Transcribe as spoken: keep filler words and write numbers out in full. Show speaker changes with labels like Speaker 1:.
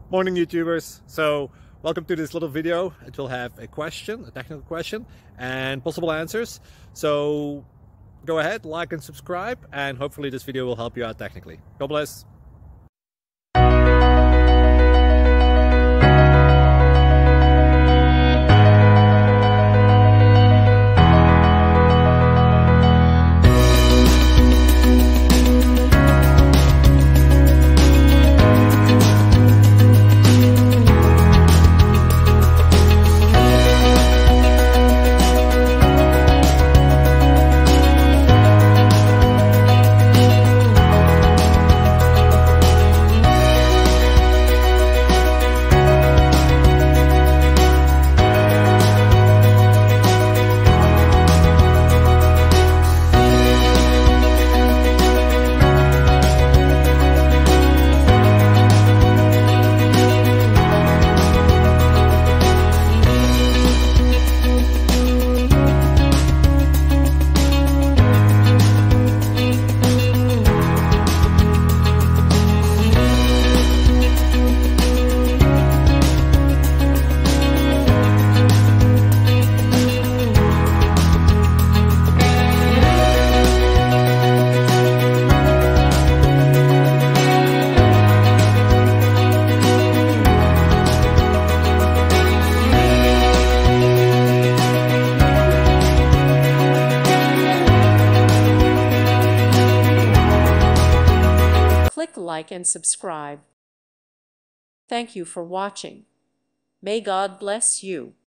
Speaker 1: Morning YouTubers. So welcome to this little video. It will have a question, a technical question, and possible answers. So go ahead, like and subscribe, and hopefully this video will help you out technically. God bless.
Speaker 2: Click like and subscribe. Thank you for watching. May God bless you.